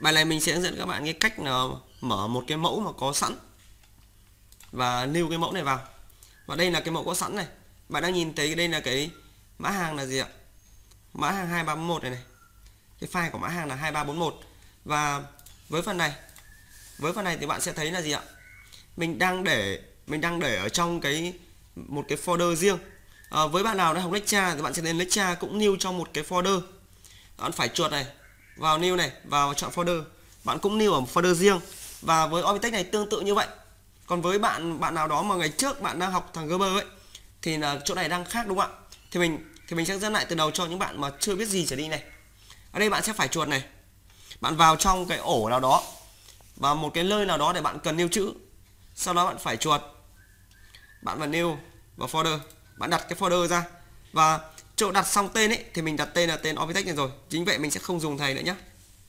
Bài này mình sẽ hướng dẫn các bạn cái cách mở một cái mẫu mà có sẵn và lưu cái mẫu này vào. Và đây là cái mẫu có sẵn này. Bạn đang nhìn thấy đây là cái mã hàng là gì ạ? Mã hàng 2341 này này. Cái file của mã hàng là 2341. Và với phần này thì bạn sẽ thấy là gì ạ? Mình đang để ở trong một cái folder riêng. Với bạn nào đã học lecture thì bạn sẽ đến lecture cũng new cho một cái folder. Bạn phải chuột này, vào new này, vào chọn folder. Bạn cũng new ở một folder riêng. Và với Orbitech này tương tự như vậy. Còn với bạn nào đó mà ngày trước bạn đang học thằng Gerber ấy thì là chỗ này đang khác đúng không ạ? Thì mình sẽ dẫn lại từ đầu cho những bạn mà chưa biết gì trở đi này. Ở đây bạn sẽ phải chuột này. Bạn vào trong cái ổ nào đó và một cái nơi nào đó để bạn cần lưu trữ. Sau đó bạn phải chuột. Bạn vào new vào folder, bạn đặt cái folder ra và chỗ đặt xong tên ấy thì mình đặt tên là tên Orbitech này rồi. Chính vậy mình sẽ không dùng thầy nữa nhé.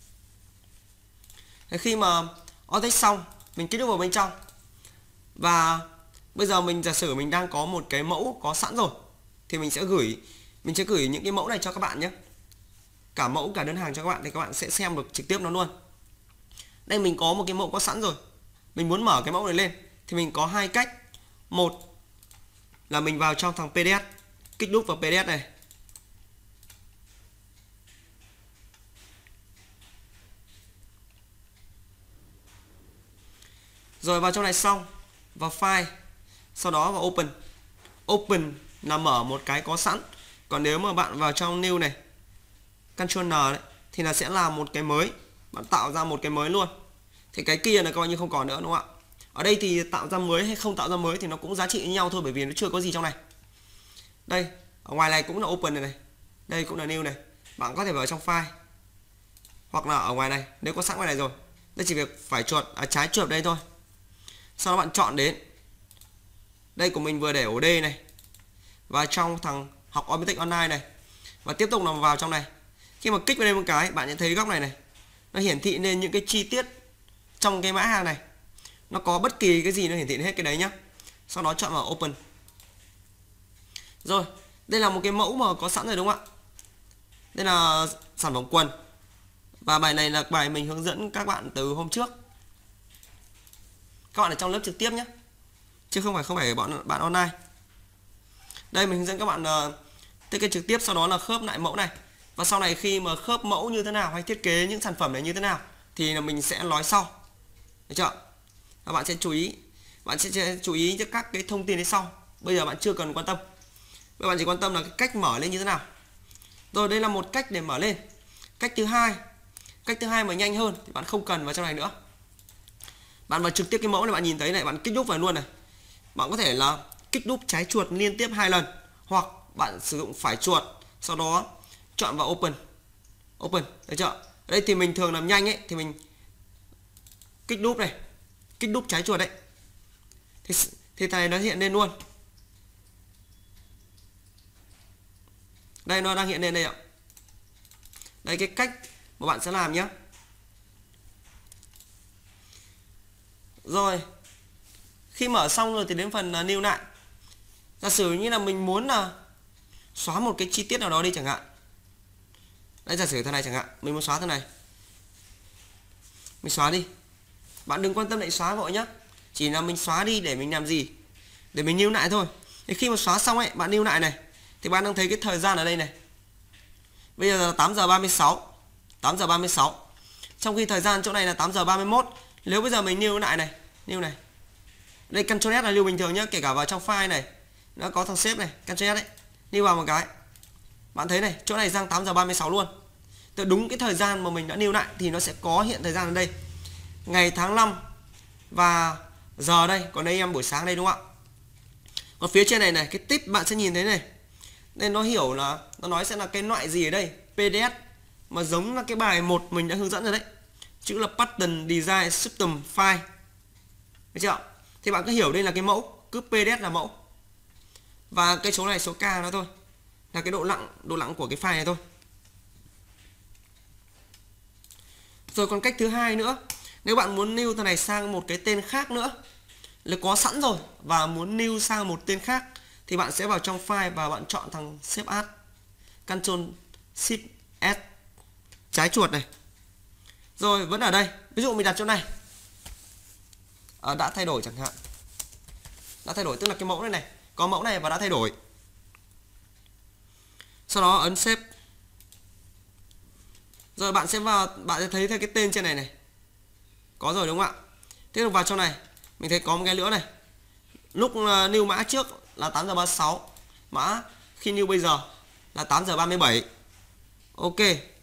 Khi mà Orbitech xong, mình kích vào bên trong. Và bây giờ mình giả sử mình đang có một cái mẫu có sẵn rồi thì mình sẽ gửi những cái mẫu này cho các bạn nhé. Cả mẫu cả đơn hàng cho các bạn thì các bạn sẽ xem được trực tiếp nó luôn. Đây mình có một cái mẫu có sẵn rồi. Mình muốn mở cái mẫu này lên thì mình có hai cách. Một là mình vào trong thằng PDF, kích đúp vào PDF này. Rồi vào trong này xong, vào file, sau đó vào open. Open là mở một cái có sẵn. Còn nếu mà bạn vào trong new này, Ctrl N đấy, thì là sẽ làm một cái mới. Bạn tạo ra một cái mới luôn. Thì cái kia là coi như không còn nữa đúng không ạ? Ở đây thì tạo ra mới hay không tạo ra mới thì nó cũng giá trị như nhau thôi, bởi vì nó chưa có gì trong này. Đây, ở ngoài này cũng là open này này. Đây cũng là new này. Bạn có thể vào trong file. Hoặc là ở ngoài này, nếu có sẵn ngoài này rồi. Đây chỉ việc phải trái chuột đây thôi. Sau đó bạn chọn đến. Đây của mình vừa để ổ D này. Và trong thằng học Orbitech Online này. Và tiếp tục là vào trong này. Khi mà kích vào đây một cái, bạn sẽ thấy góc này này. Nó hiển thị lên những cái chi tiết trong cái mã hàng này. Nó có bất kỳ cái gì nó hiển thị hết cái đấy nhá. Sau đó chọn vào open. Rồi, đây là một cái mẫu mà có sẵn rồi đúng không ạ? Đây là sản phẩm quần. Và bài này là bài mình hướng dẫn các bạn từ hôm trước. Các bạn ở trong lớp trực tiếp nhé, chứ không phải bạn online. Đây mình hướng dẫn các bạn thiết kế trực tiếp, sau đó là khớp lại mẫu này. Và sau này khi mà khớp mẫu như thế nào hay thiết kế những sản phẩm này như thế nào thì là mình sẽ nói sau. Được chưa? Và bạn sẽ chú ý cho các cái thông tin đấy sau. Bây giờ bạn chưa cần quan tâm. Bây giờ bạn chỉ quan tâm là cái cách mở lên như thế nào. Rồi đây là một cách để mở lên. Cách thứ hai mà nhanh hơn thì bạn không cần vào trong này nữa. Bạn vào trực tiếp cái mẫu này, bạn nhìn thấy này, bạn kích đúp vào luôn này. Bạn có thể là kích đúp trái chuột liên tiếp 2 lần, hoặc bạn sử dụng phải chuột, sau đó chọn vào open. Open, được chưa? Ở đây thì mình thường làm nhanh ấy thì mình kích đúp này, kích đúp trái chuột đấy. Thì này nó hiện lên luôn. Đây nó đang hiện lên đây ạ. Đây cái cách mà bạn sẽ làm nhé. Rồi, khi mở xong rồi thì đến phần new lại. Giả sử như là mình muốn là xóa một cái chi tiết nào đó đi chẳng hạn. Đây, giả sử thế này chẳng hạn, mình muốn xóa thế này. Mình xóa đi. Bạn đừng quan tâm lại xóa vội nhé. Chỉ là mình xóa đi để mình làm gì? Để mình lưu lại thôi. Thì khi mà xóa xong ấy, bạn lưu lại này, thì bạn đang thấy cái thời gian ở đây này. Bây giờ là 8 giờ 36. 8 giờ 36. Trong khi thời gian chỗ này là 8 giờ 31. Nếu bây giờ mình lưu lại này, lưu này. Đây Ctrl S là lưu bình thường nhé, kể cả vào trong file này nó có thằng xếp này, Ctrl S đấy. Lưu vào một cái. Bạn thấy này, chỗ này sang 8 giờ 36 luôn. Từ đúng cái thời gian mà mình đã lưu lại thì nó sẽ có hiện thời gian ở đây. Ngày tháng 5 và giờ đây, còn đây em buổi sáng đây đúng không ạ? Còn phía trên này này, cái tip bạn sẽ nhìn thấy này. Nên nó hiểu là nó nói sẽ là cái loại gì ở đây, PDF mà giống là cái bài 1 mình đã hướng dẫn rồi đấy. Chữ là Pattern Design System File. Được chưa? Thì bạn cứ hiểu đây là cái mẫu, cứ PDF là mẫu. Và cái số này số K nó thôi. Là cái độ lặng của cái file này thôi. Rồi còn cách thứ hai nữa, nếu bạn muốn new thằng này sang một cái tên khác nữa, là có sẵn rồi và muốn new sang một tên khác, thì bạn sẽ vào trong file và bạn chọn thằng Save As, Ctrl Shift S, trái chuột này. Rồi vẫn ở đây, ví dụ mình đặt chỗ này, đã thay đổi chẳng hạn, đã thay đổi tức là cái mẫu này có mẫu này và đã thay đổi. Sau đó ấn xếp. Rồi bạn sẽ vào, bạn sẽ thấy theo cái tên trên này này, có rồi đúng không ạ? Tiếp tục vào trong này, mình thấy có một cái nữa này, lúc new mã trước là 8 giờ 36, mã khi new bây giờ là 8 giờ 37. Ok.